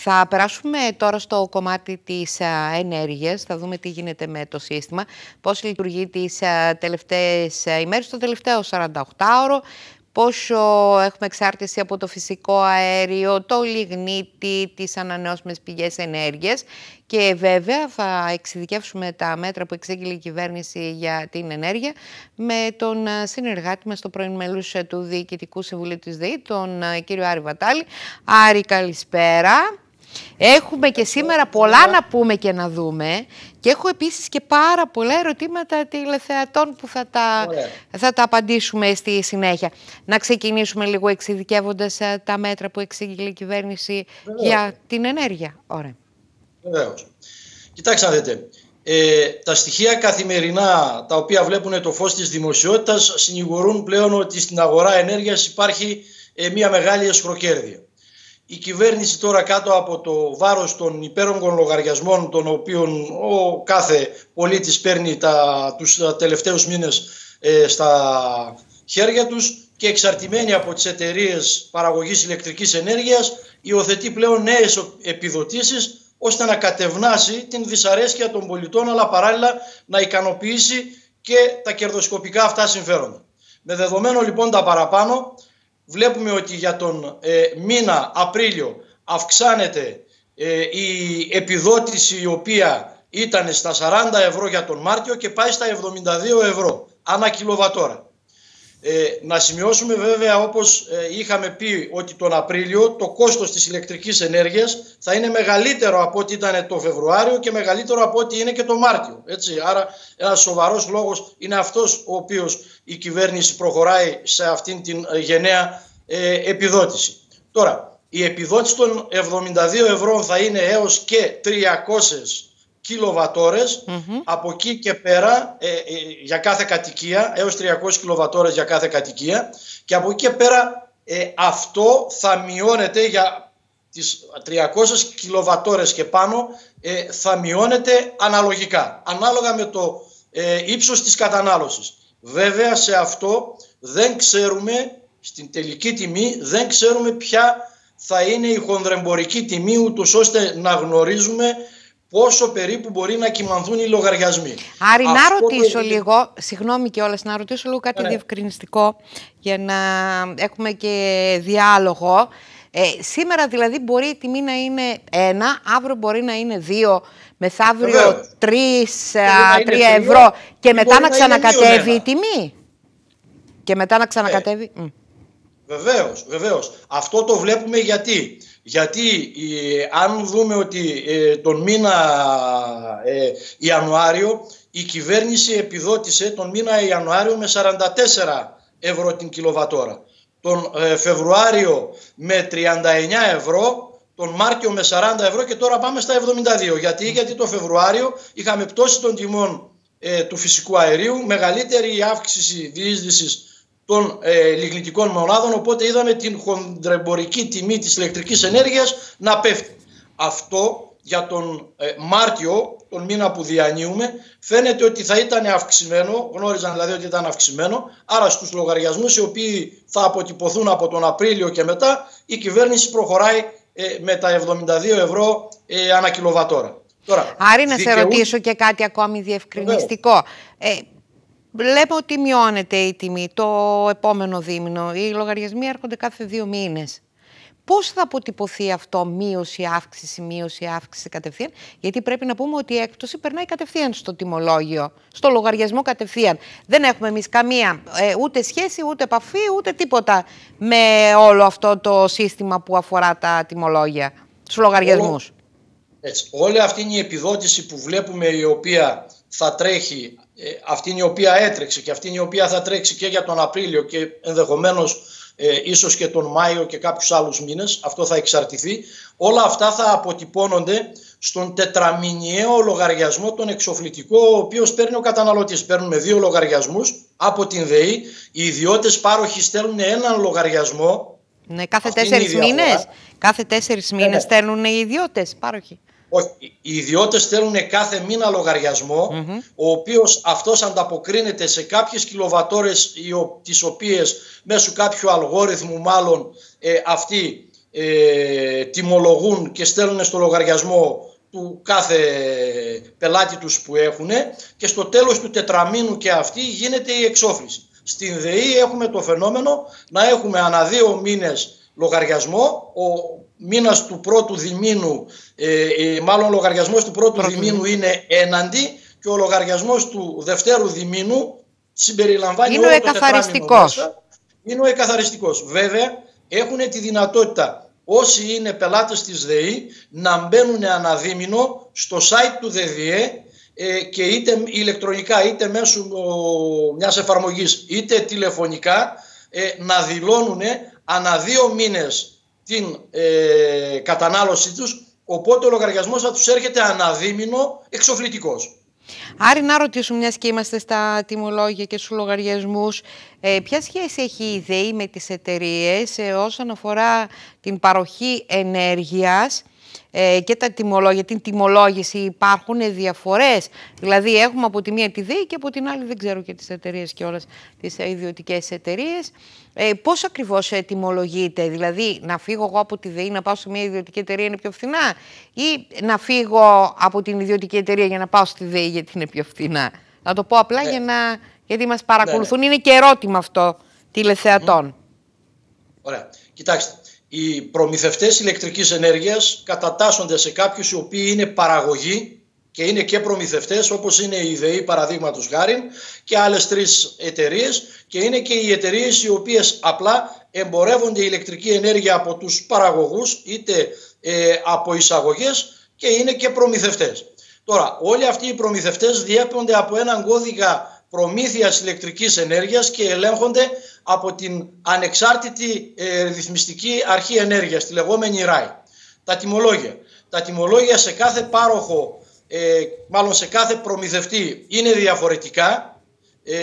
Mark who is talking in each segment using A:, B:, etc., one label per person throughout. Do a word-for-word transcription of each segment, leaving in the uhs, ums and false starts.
A: Θα περάσουμε τώρα στο κομμάτι της ενέργειας, θα δούμε τι γίνεται με το σύστημα, πώς λειτουργεί τις τελευταίες ημέρες, το τελευταίο σαρανταοκτάωρο, πόσο έχουμε εξάρτηση από το φυσικό αέριο, το λιγνίτη, τις ανανεώσιμες πηγές ενέργειας και βέβαια θα εξειδικεύσουμε τα μέτρα που εξήγηλε η κυβέρνηση για την ενέργεια με τον συνεργάτη μας, το πρώην μέλος του Διοικητικού Συμβουλίου της ΔΕΗ, τον κύριο Άρη Βατάλη. Άρη, καλησπέρα. Έχουμε και σήμερα πολλά να πούμε και να δούμε και έχω επίσης και πάρα πολλά ερωτήματα τηλεθεατών που θα τα, θα τα απαντήσουμε στη συνέχεια. Να ξεκινήσουμε λίγο εξειδικεύοντας τα μέτρα που εξήγηλε η κυβέρνηση Βεβαίως. για την ενέργεια. Ωραία.
B: Βεβαίως. Κοιτάξτε να δείτε. Ε, τα στοιχεία καθημερινά τα οποία βλέπουν το φως της δημοσιότητας συνηγορούν πλέον ότι στην αγορά ενέργειας υπάρχει ε, μια μεγάλη εσχροκέρδεια. Η κυβέρνηση τώρα κάτω από το βάρος των υπέρογκων λογαριασμών των οποίων ο κάθε πολίτης παίρνει τα, τους τα τελευταίους μήνες ε, στα χέρια τους και εξαρτημένοι από τις εταιρείες παραγωγής ηλεκτρικής ενέργειας υιοθετεί πλέον νέες επιδοτήσεις ώστε να κατευνάσει την δυσαρέσκεια των πολιτών αλλά παράλληλα να ικανοποιήσει και τα κερδοσκοπικά αυτά συμφέροντα. Με δεδομένο λοιπόν τα παραπάνω, βλέπουμε ότι για τον ε, μήνα Απρίλιο αυξάνεται ε, η επιδότηση η οποία ήταν στα σαράντα ευρώ για τον Μάρτιο και πάει στα εβδομήντα δύο ευρώ ανά κιλοβατόρα. Ε, να σημειώσουμε βέβαια, όπως ε, είχαμε πει, ότι τον Απρίλιο το κόστος της ηλεκτρικής ενέργειας θα είναι μεγαλύτερο από ό,τι ήταν το Φεβρουάριο και μεγαλύτερο από ό,τι είναι και το Μάρτιο. Έτσι. Άρα ένας σοβαρός λόγος είναι αυτός ο οποίος η κυβέρνηση προχωράει σε αυτήν την ε, γενναία ε, επιδότηση. Τώρα, η επιδότηση των εβδομήντα δύο ευρώ θα είναι έως και τριακόσιες κιλοβατόρες, mm-hmm. από εκεί και πέρα ε, ε, για κάθε κατοικία, έως τριακόσιες κιλοβατόρες για κάθε κατοικία, και από εκεί και πέρα ε, αυτό θα μειώνεται για τις τριακόσιες κιλοβατόρες και πάνω, ε, θα μειώνεται αναλογικά, ανάλογα με το ε, ύψος της κατανάλωσης. Βέβαια σε αυτό δεν ξέρουμε, στην τελική τιμή δεν ξέρουμε ποια θα είναι η χονδρεμπορική τιμή, ούτως ώστε να γνωρίζουμε πόσο περίπου μπορεί να κυμανθούν οι λογαριασμοί.
A: Άρη, να ρωτήσω το... λίγο, συγγνώμη κιόλας, να ρωτήσω λίγο κάτι ναι. διευκρινιστικό για να έχουμε και διάλογο. Ε, σήμερα δηλαδή μπορεί η τιμή να είναι ένα, αύριο μπορεί να είναι δύο, μεθαύριο τρεις, τρία ευρώ και μετά να ξανακατέβει η τιμή. Και μετά να ξανακατέβει. Ε. Mm.
B: Βεβαίως, βεβαίως. Αυτό το βλέπουμε γιατί. Γιατί ε, αν δούμε ότι ε, τον μήνα ε, Ιανουάριο η κυβέρνηση επιδότησε τον μήνα Ιανουάριο με σαράντα τέσσερα ευρώ την κιλοβατόρα. Τον ε, Φεβρουάριο με τριάντα εννέα ευρώ, τον Μάρτιο με σαράντα ευρώ και τώρα πάμε στα εβδομήντα δύο. Γιατί, γιατί το Φεβρουάριο είχαμε πτώση των τιμών ε, του φυσικού αερίου, μεγαλύτερη αύξηση διείσδυσης των ε, λιγνητικών μονάδων, οπότε είδαμε την χονδρεμπορική τιμή της ηλεκτρικής ενέργειας να πέφτει. Αυτό για τον ε, Μάρτιο, τον μήνα που διανύουμε, φαίνεται ότι θα ήταν αυξημένο, γνώριζαν δηλαδή ότι ήταν αυξημένο, άρα στους λογαριασμούς οι οποίοι θα αποτυπωθούν από τον Απρίλιο και μετά, η κυβέρνηση προχωράει ε, με τα εβδομήντα δύο ευρώ ε, ανά κιλοβατόρα. Τώρα,
A: Άρη, να δικαιού... σε ρωτήσω και κάτι ακόμη διευκρινιστικό. Ε, Βλέπω ότι μειώνεται η τιμή το επόμενο δίμηνο. Οι λογαριασμοί έρχονται κάθε δύο μήνες. Πώς θα αποτυπωθεί αυτό, μείωση, αύξηση, μείωση, αύξηση κατευθείαν? Γιατί πρέπει να πούμε ότι η έκπτωση περνάει κατευθείαν στο τιμολόγιο, στο λογαριασμό κατευθείαν. Δεν έχουμε εμείς καμία ε, ούτε σχέση, ούτε επαφή, ούτε τίποτα με όλο αυτό το σύστημα που αφορά τα τιμολόγια, τους λογαριασμούς.
B: Έτσι, όλη αυτή είναι η επιδότηση που βλέπουμε, η οποία θα τρέχει, αυτή είναι η οποία έτρεξε και αυτή είναι η οποία θα τρέξει και για τον Απρίλιο και ενδεχομένως ε, ίσως και τον Μάιο και κάποιους άλλους μήνες, αυτό θα εξαρτηθεί. Όλα αυτά θα αποτυπώνονται στον τετραμηνιαίο λογαριασμό, τον εξοφλητικό, ο οποίος παίρνει ο καταναλωτής. Παίρνουμε δύο λογαριασμούς από την ΔΕΗ, οι ιδιώτες πάροχοι στέλνουν έναν λογαριασμό.
A: Ναι, κάθε τέσσερις μήνες, κάθε τέσσερις μήνες ναι, ναι. στέλνουν οι ιδιώτες πάροχοι.
B: Όχι, οι ιδιώτες στέλνουν κάθε μήνα λογαριασμό, mm-hmm. ο οποίος αυτός ανταποκρίνεται σε κάποιες κιλοβατόρες τις οποίες μέσω κάποιου αλγόριθμου μάλλον ε, αυτοί ε, τιμολογούν και στέλνουν στο λογαριασμό του κάθε πελάτη τους που έχουν, και στο τέλος του τετραμήνου και αυτή γίνεται η εξόφληση. Στην ΔΕΗ έχουμε το φαινόμενο να έχουμε ανά δύο μήνες λογαριασμό. Ο μήνας του πρώτου διμήνου, ε, ε, μάλλον ο λογαριασμός του πρώτου Πρώτη. διμήνου είναι έναντι, και ο λογαριασμός του δευτέρου διμήνου συμπεριλαμβάνει
A: είναι
B: όλο
A: ο
B: το τετράμινο μέσα. Είναι ο εκαθαριστικός. Βέβαια έχουν τη δυνατότητα όσοι είναι πελάτες της ΔΕΗ να μπαίνουν αναδίμηνο στο site του ΔΕΔΙΕ, ε, και είτε ηλεκτρονικά είτε μέσω μιας εφαρμογής είτε τηλεφωνικά, ε, να δηλώνουν ανά δύο μήνες την ε, κατανάλωσή τους, οπότε ο λογαριασμός θα τους έρχεται αναδίμηνο εξοφλητικός.
A: Άρη, να ρωτήσουμε, μιας και είμαστε στα τιμολόγια και στους λογαριασμούς, ε, ποια σχέση έχει η ΔΕΗ με τις εταιρείες ε, όσον αφορά την παροχή ενέργειας ε, και τα τιμολόγια, την τιμολόγηση? Υπάρχουν διαφορές? Δηλαδή έχουμε από τη μία τη ΔΕΗ και από την άλλη δεν ξέρω, και τις εταιρείες και όλες τις ιδιωτικές εταιρείες. Ε, πώς ακριβώς ε, τιμολογείται? Δηλαδή να φύγω εγώ από τη ΔΕΗ να πάω σε μια ιδιωτική εταιρεία είναι πιο φθηνά, ή να φύγω από την ιδιωτική εταιρεία για να πάω στη ΔΕΗ γιατί είναι πιο φθηνά? Να το πω απλά, ναι, για να, γιατί μας παρακολουθούν. Ναι, ναι. Είναι και ερώτημα αυτό τηλεθεατών.
B: Mm. Ωραία. Κοιτάξτε, οι προμηθευτές ηλεκτρικής ενέργειας κατατάσσονται σε κάποιους οι οποίοι είναι παραγωγοί και είναι και προμηθευτές, όπως είναι η ΔΕΗ παραδείγματος χάριν, και άλλες τρεις εταιρείες, και είναι και οι εταιρείες οι οποίες απλά εμπορεύονται ηλεκτρική ενέργεια από τους παραγωγούς είτε ε, από εισαγωγές, και είναι και προμηθευτές. Τώρα, όλοι αυτοί οι προμηθευτές διέπονται από έναν κώδικα προμήθειας ηλεκτρικής ενέργειας και ελέγχονται από την ανεξάρτητη ε, ρυθμιστική αρχή ενέργειας, τη λεγόμενη ράι. Τα τιμολόγια. Τα τιμολόγια σε κάθε πάροχο, Ε, μάλλον σε κάθε προμηθευτή, είναι διαφορετικά. Ε,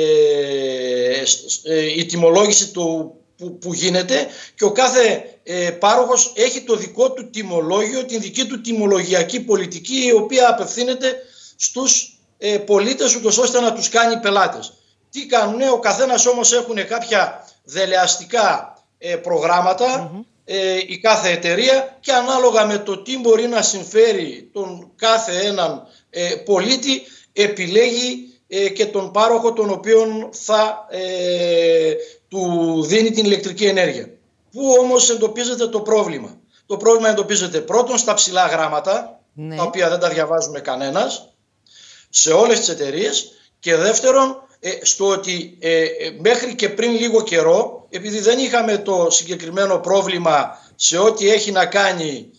B: ε, η τιμολόγηση του, που, που γίνεται, και ο κάθε ε, πάροχος έχει το δικό του τιμολόγιο, την δική του τιμολογιακή πολιτική, η οποία απευθύνεται στους ε, πολίτες, ούτως ώστε να τους κάνει πελάτες. Τι κάνουνε? Ο καθένας όμως έχουν κάποια δελεαστικά ε, προγράμματα, mm-hmm. η κάθε εταιρεία, και ανάλογα με το τι μπορεί να συμφέρει τον κάθε έναν ε, πολίτη, επιλέγει ε, και τον πάροχο τον οποίον θα ε, του δίνει την ηλεκτρική ενέργεια. Πού όμως εντοπίζεται το πρόβλημα? Το πρόβλημα εντοπίζεται πρώτον στα ψηλά γράμματα, ναι, τα οποία δεν τα διαβάζουμε κανένας σε όλες τις εταιρείες, και δεύτερον Ε, στο ότι ε, μέχρι και πριν λίγο καιρό, επειδή δεν είχαμε το συγκεκριμένο πρόβλημα σε ό,τι έχει να κάνει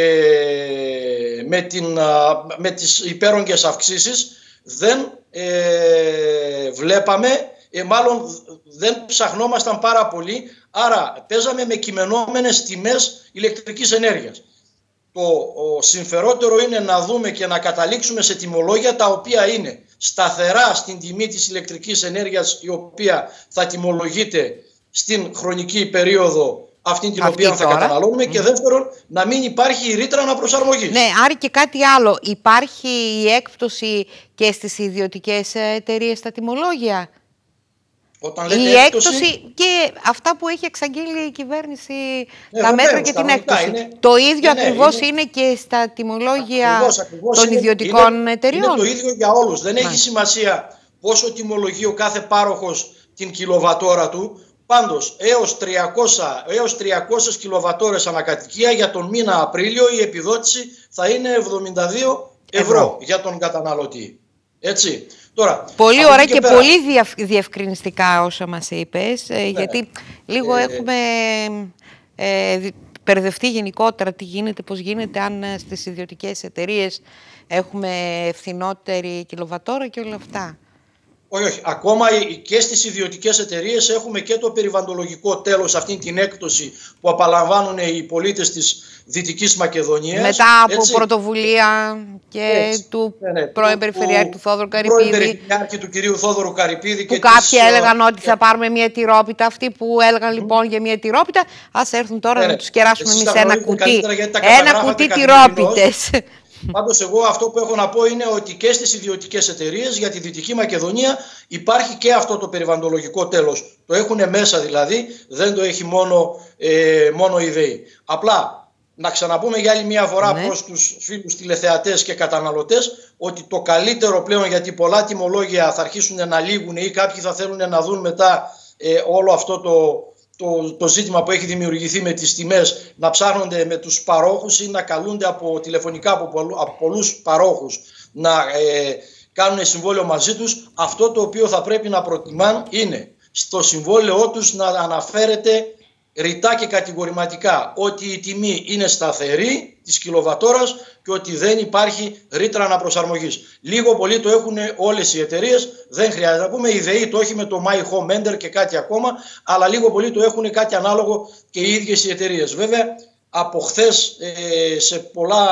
B: ε, με, την, με τις υπέρογγες αυξήσεις, δεν ε, βλέπαμε, ε, μάλλον δεν ψαχνόμασταν πάρα πολύ, άρα παίζαμε με κειμενόμενες τιμές ηλεκτρικής ενέργειας. Το συμφερότερο είναι να δούμε και να καταλήξουμε σε τιμολόγια τα οποία είναι σταθερά στην τιμή της ηλεκτρικής ενέργειας, η οποία θα τιμολογείται στην χρονική περίοδο αυτή την αυτή οποία τώρα θα καταναλώνουμε, mm. και δεύτερον να μην υπάρχει η ρήτρα αναπροσαρμογής.
A: Ναι, Άρη, και κάτι άλλο. Υπάρχει η έκπτωση και στις ιδιωτικές εταιρείες στα τιμολόγια?
B: Όταν λέτε
A: η
B: έκπτωση,
A: έκπτωση και αυτά που έχει εξαγγείλει η κυβέρνηση,
B: ναι,
A: τα μέτρα
B: βεβαίως,
A: και την έκπτωση. Είναι, το ίδιο ναι, ακριβώς είναι, είναι και στα τιμολόγια ακριβώς, ακριβώς των είναι, ιδιωτικών είναι, εταιριών.
B: Είναι το ίδιο για όλους. Δεν έχει σημασία πόσο τιμολογεί ο κάθε πάροχος την κιλοβατόρα του. Πάντως έως τριακόσιες έως τριακόσιες κιλοβατόρες ανακατοικία για τον μήνα Απρίλιο η επιδότηση θα είναι εβδομήντα δύο ευρώ, ευρώ για τον καταναλωτή. Έτσι. Τώρα,
A: πολύ ωραία και, και πέρα, πολύ διευκρινιστικά όσα μας είπες, ναι, γιατί λίγο ε, έχουμε ε, μπερδευτεί γενικότερα τι γίνεται, πώς γίνεται, αν στις ιδιωτικές εταιρείες έχουμε φθηνότερη κιλοβατόρα και όλα αυτά.
B: Όχι, όχι. Ακόμα και στις ιδιωτικές εταιρείες έχουμε και το περιβαλλοντολογικό τέλος, αυτή την έκπτωση που απαλαμβάνουν οι πολίτες της Δυτικής Μακεδονίας.
A: Μετά από έτσι, πρωτοβουλία και έτσι, του ναι, ναι, πρώην Περιφερειάρχη του Θόδωρου Καρυπίδη.
B: Πρώην Περιφερειάρχη του κυρίου Θόδωρου Καρυπίδη.
A: Που
B: και
A: κάποιοι
B: της,
A: έλεγαν ότι θα πάρουμε μια τυρόπιτα. Αυτοί που έλεγαν λοιπόν για μια τυρόπιτα, ας έρθουν τώρα ναι, να τους κεράσουμε εμείς ένα κουτί. Ένα κουτί τυρόπιτες.
B: Πάντως εγώ αυτό που έχω να πω είναι ότι και στις ιδιωτικές εταιρείες για τη Δυτική Μακεδονία υπάρχει και αυτό το περιβαλλοντολογικό τέλος. Το έχουν μέσα δηλαδή, δεν το έχει μόνο, ε, μόνο η ΔΕΗ. Απλά να ξαναπούμε για άλλη μια φορά ναι. προς τους φίλους τηλεθεατές και καταναλωτές ότι το καλύτερο πλέον, γιατί πολλά τιμολόγια θα αρχίσουν να λήγουν ή κάποιοι θα θέλουν να δουν μετά ε, όλο αυτό το, το, το ζήτημα που έχει δημιουργηθεί με τις τιμές, να ψάχνονται με τους παρόχους ή να καλούνται από τηλεφωνικά από, πολλού, από πολλούς παρόχους να ε, κάνουν συμβόλαιο μαζί τους. Αυτό το οποίο θα πρέπει να προτιμάν είναι στο συμβόλαιό τους να αναφέρεται ρητά και κατηγορηματικά ότι η τιμή είναι σταθερή της κιλοβατόρας και ότι δεν υπάρχει ρήτρα αναπροσαρμογής. Λίγο πολύ το έχουν όλες οι εταιρείες, δεν χρειάζεται να πούμε. Η ΔΕΗ το έχει με το My Home Ender και κάτι ακόμα, αλλά λίγο πολύ το έχουν κάτι ανάλογο και οι ίδιες οι εταιρείες. Βέβαια, από χθες ε, σε πολλά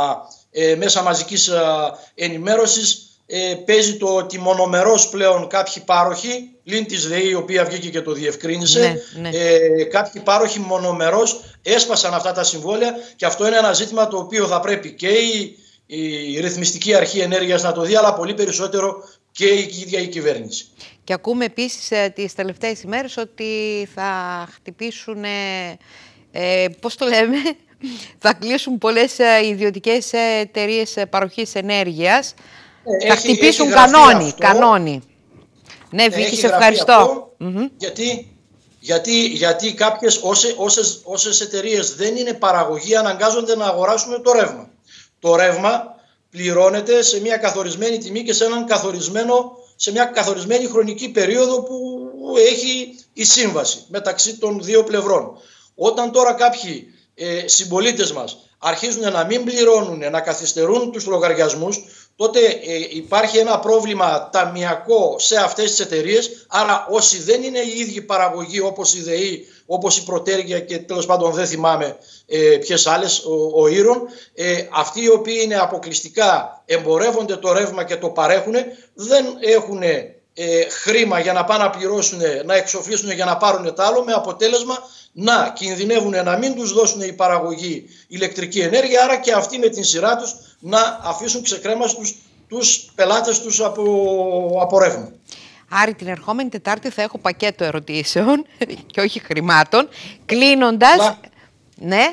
B: ε, μέσα μαζικής ε, ενημέρωσης Ε, παίζει το ότι μονομερός πλέον κάποιοι πάροχοι, πλην της ΔΕΗ η οποία βγήκε και το διευκρίνησε, ναι, ναι. Ε, κάποιοι πάροχοι μονομερός έσπασαν αυτά τα συμβόλαια και αυτό είναι ένα ζήτημα το οποίο θα πρέπει και η, η ρυθμιστική αρχή ενέργειας να το δει, αλλά πολύ περισσότερο και η ίδια η κυβέρνηση. Και ακούμε επίσης ε, τις τελευταίες ημέρες ότι θα χτυπήσουν, ε, ε, πώς το λέμε, θα κλείσουν πολλές ε, ιδιωτικές εταιρείες παροχής ενέργειας. Ε, θα έχει, χτυπήσουν έχει κανόνι, κανόνι. Ναι, Βίκη, σε ευχαριστώ. Mm-hmm. Γιατί, γιατί, γιατί κάποιες όσες, όσες, όσες εταιρείες δεν είναι παραγωγή αναγκάζονται να αγοράσουν το ρεύμα. Το ρεύμα πληρώνεται σε μια καθορισμένη τιμή και σε, έναν καθορισμένο, σε μια καθορισμένη χρονική περίοδο που έχει η σύμβαση μεταξύ των δύο πλευρών. Όταν τώρα κάποιοι ε, συμπολίτες μας αρχίζουν να μην πληρώνουν, να καθυστερούν τους λογαριασμούς, τότε ε, υπάρχει ένα πρόβλημα ταμιακό σε αυτές τις εταιρείες. Άρα όσοι δεν είναι οι ίδιοι παραγωγοί όπως η ΔΕΗ, όπως η Πρωτέργεια και τέλος πάντων δεν θυμάμαι ε, ποιες άλλες, ο, ο Ήρων, ε, αυτοί οι οποίοι είναι αποκλειστικά εμπορεύονται το ρεύμα και το παρέχουν, δεν έχουν ε, χρήμα για να πάνε να πληρώσουν, να εξοφλήσουν για να πάρουν το άλλο, με αποτέλεσμα να κινδυνεύουν να μην τους δώσουν η παραγωγή ηλεκτρική ενέργεια, άρα και αυτοί με την σειρά τους να αφήσουν ξεκρέμαστους τους πελάτες τους από, από ρεύμα.
A: Άρη, την ερχόμενη Τετάρτη θα έχω πακέτο ερωτήσεων και όχι χρημάτων. Κλείνοντας, απλά, ναι.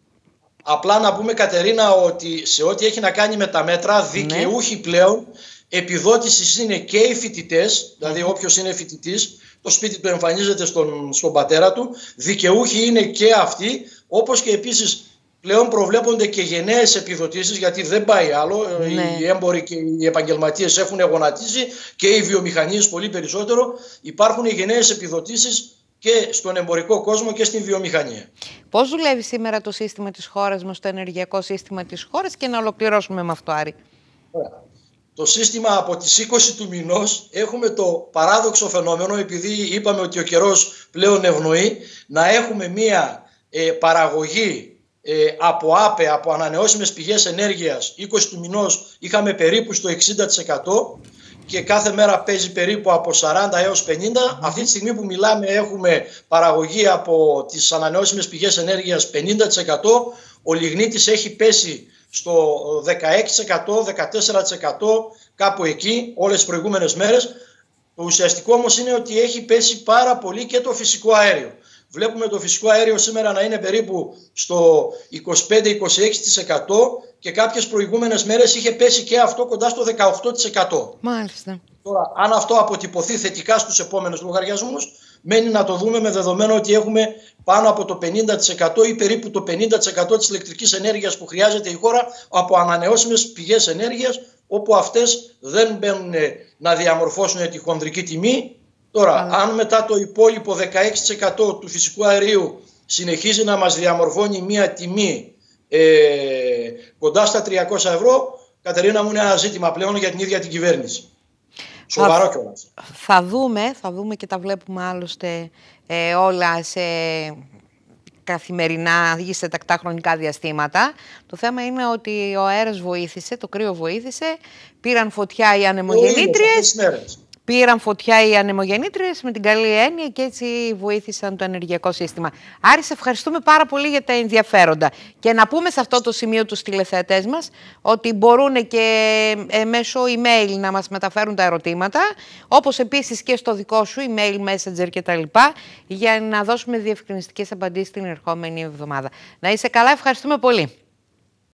B: Απλά να πούμε, Κατερίνα, ότι σε ό,τι έχει να κάνει με τα μέτρα, δικαιούχοι ναι. πλέον επιδότησης είναι και οι φοιτητές, δηλαδή όποιος είναι φοιτητής, το σπίτι του εμφανίζεται στον, στον πατέρα του, δικαιούχοι είναι και αυτοί, όπως και επίσης πλέον προβλέπονται και γενναίες επιδοτήσεις, γιατί δεν πάει άλλο, ναι. οι έμποροι και οι επαγγελματίες έχουν γονατίσει και οι βιομηχανίες πολύ περισσότερο, υπάρχουν οι γενναίες επιδοτήσεις και στον εμπορικό κόσμο και στην βιομηχανία.
A: Πώς δουλεύει σήμερα το σύστημα της χώρας μας, το ενεργειακό σύστημα της χώρας, και να ολοκληρώσουμε με αυτό, Άρη?
B: Ωραία. Το σύστημα από τις είκοσι του μηνός έχουμε το παράδοξο φαινόμενο, επειδή είπαμε ότι ο καιρός πλέον ευνοεί, να έχουμε μία ε, παραγωγή ε, από ΑΠΕ, από ανανεώσιμες πηγές ενέργειας. είκοσι του μηνός είχαμε περίπου στο εξήντα τοις εκατό και κάθε μέρα παίζει περίπου από σαράντα έως πενήντα. Αυτή τη στιγμή που μιλάμε έχουμε παραγωγή από τις ανανεώσιμες πηγές ενέργειας πενήντα τοις εκατό. Ο λιγνίτης έχει πέσει στο δεκαέξι τοις εκατό, δεκατέσσερα τοις εκατό, κάπου εκεί όλες τις προηγούμενες μέρες. Το ουσιαστικό όμως είναι ότι έχει πέσει πάρα πολύ και το φυσικό αέριο. Βλέπουμε το φυσικό αέριο σήμερα να είναι περίπου στο είκοσι πέντε με είκοσι έξι τοις εκατό και κάποιες προηγούμενες μέρες είχε πέσει και αυτό κοντά στο δεκαοκτώ τοις εκατό.
A: Μάλιστα.
B: Τώρα, αν αυτό αποτυπωθεί θετικά στους επόμενους λογαριασμούς, μένει να το δούμε με δεδομένο ότι έχουμε πάνω από το πενήντα τοις εκατό ή περίπου το πενήντα τοις εκατό της ηλεκτρικής ενέργειας που χρειάζεται η χώρα από ανανεώσιμες πηγές ενέργειας, όπου αυτές δεν μπαίνουν να διαμορφώσουν τη χονδρική τιμή. Τώρα, mm. αν μετά το υπόλοιπο δεκαέξι τοις εκατό του φυσικού αερίου συνεχίζει να μας διαμορφώνει μία τιμή ε, κοντά στα τριακόσια ευρώ, Κατερίνα μου, είναι ένα ζήτημα πλέον για την ίδια την κυβέρνηση. Σοβαρό κιόλας.
A: Θα δούμε, θα δούμε και τα βλέπουμε άλλωστε ε, όλα σε καθημερινά ή σε τακτά χρονικά διαστήματα. Το θέμα είναι ότι ο αέρας βοήθησε, το κρύο βοήθησε, πήραν φωτιά οι ανεμογεννήτριες. πήραν φωτιά οι ανεμογεννήτριες με την καλή έννοια και έτσι βοήθησαν το ενεργειακό σύστημα. Άρη, σε ευχαριστούμε πάρα πολύ για τα ενδιαφέροντα. Και να πούμε σε αυτό το σημείο τους τηλεθεατές μας ότι μπορούν και μέσω email να μας μεταφέρουν τα ερωτήματα, όπως επίσης και στο δικό σου email, messenger κτλ. Για να δώσουμε διευκρινιστικές απαντήσεις την ερχόμενη εβδομάδα. Να είσαι καλά, ευχαριστούμε πολύ.